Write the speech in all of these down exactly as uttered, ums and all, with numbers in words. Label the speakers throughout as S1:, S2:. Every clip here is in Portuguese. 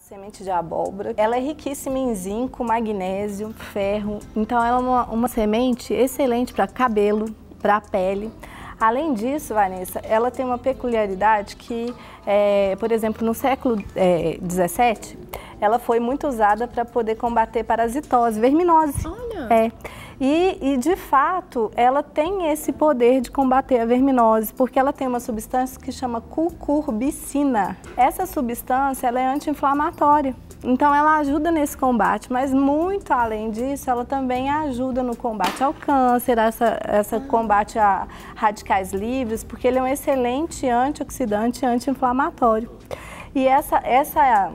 S1: Semente de abóbora, ela é riquíssima em zinco, magnésio, ferro, então ela é uma, uma semente excelente para cabelo, para a pele. Além disso, Vanessa, ela tem uma peculiaridade que, é, por exemplo, no século dezessete, ela foi muito usada para poder combater parasitose, verminose.
S2: Olha!
S1: É. E, e, de fato, ela tem esse poder de combater a verminose, porque ela tem uma substância que chama cucurbicina. Essa substância, ela é anti-inflamatória. Então, ela ajuda nesse combate, mas muito além disso, ela também ajuda no combate ao câncer, essa, essa combate a radicais livres, porque ele é um excelente antioxidante e anti-inflamatório. E essa, essa,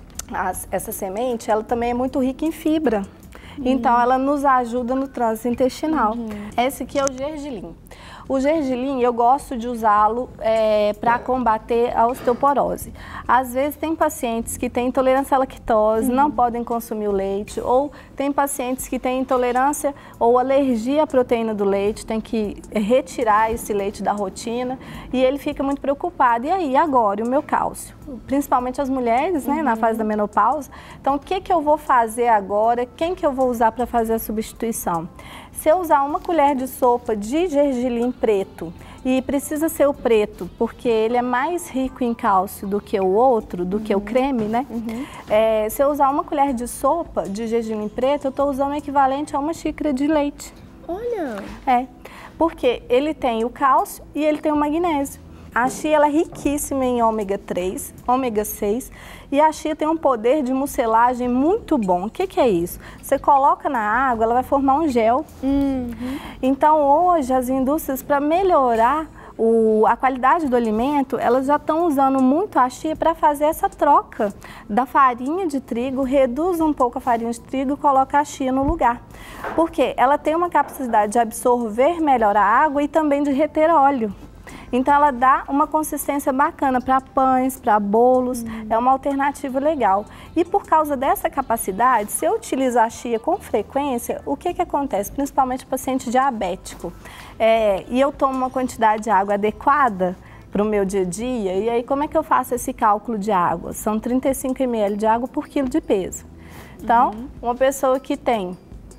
S1: essa semente, ela também é muito rica em fibra. Então, ela nos ajuda no trânsito intestinal. Uhum. Esse aqui é o gergelim. O gergelim, eu gosto de usá-lo é, para combater a osteoporose. Às vezes, tem pacientes que têm intolerância à lactose, uhum. não podem consumir o leite, ou tem pacientes que têm intolerância ou alergia à proteína do leite, tem que retirar esse leite da rotina, e ele fica muito preocupado. E aí, agora, o meu cálcio? Principalmente as mulheres, né, uhum. na fase da menopausa. Então, o que, que eu vou fazer agora? Quem que eu vou usar para fazer a substituição? Se eu usar uma colher de sopa de gergelim preto, e precisa ser o preto, porque ele é mais rico em cálcio do que o outro, do uhum. que o creme, né? Uhum. É, se eu usar uma colher de sopa de gergelim preto, eu estou usando o equivalente a uma xícara de leite.
S2: Olha!
S1: É, porque ele tem o cálcio e ele tem o magnésio. A chia ela é riquíssima em ômega três, ômega seis, e a chia tem um poder de mucilagem muito bom. O que, que é isso? Você coloca na água, ela vai formar um gel. Uhum. Então, hoje, as indústrias, para melhorar o, a qualidade do alimento, elas já estão usando muito a chia para fazer essa troca da farinha de trigo, reduz um pouco a farinha de trigo e coloca a chia no lugar. Porque ela tem uma capacidade de absorver melhor a água e também de reter óleo. Então, ela dá uma consistência bacana para pães, para bolos, uhum. é uma alternativa legal. E por causa dessa capacidade, se eu utilizar a chia com frequência, o que que acontece? Principalmente o paciente diabético. É, e eu tomo uma quantidade de água adequada para o meu dia a dia, e aí como é que eu faço esse cálculo de água? São trinta e cinco mililitros de água por quilo de peso. Então, uhum. uma pessoa que tem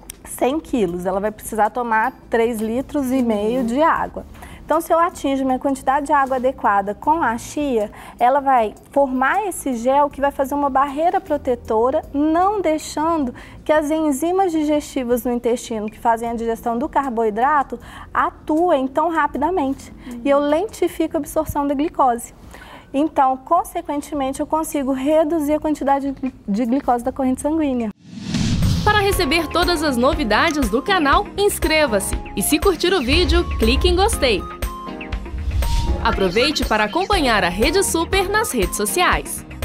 S1: cem quilos, ela vai precisar tomar três litros e meio de água. Então, se eu atingo minha quantidade de água adequada com a chia, ela vai formar esse gel que vai fazer uma barreira protetora, não deixando que as enzimas digestivas no intestino, que fazem a digestão do carboidrato, atuem tão rapidamente. Uhum. E eu lentifico a absorção da glicose. Então, consequentemente, eu consigo reduzir a quantidade de glicose da corrente sanguínea.
S3: Para receber todas as novidades do canal, inscreva-se e, se curtir o vídeo, clique em gostei. Aproveite para acompanhar a Rede Super nas redes sociais.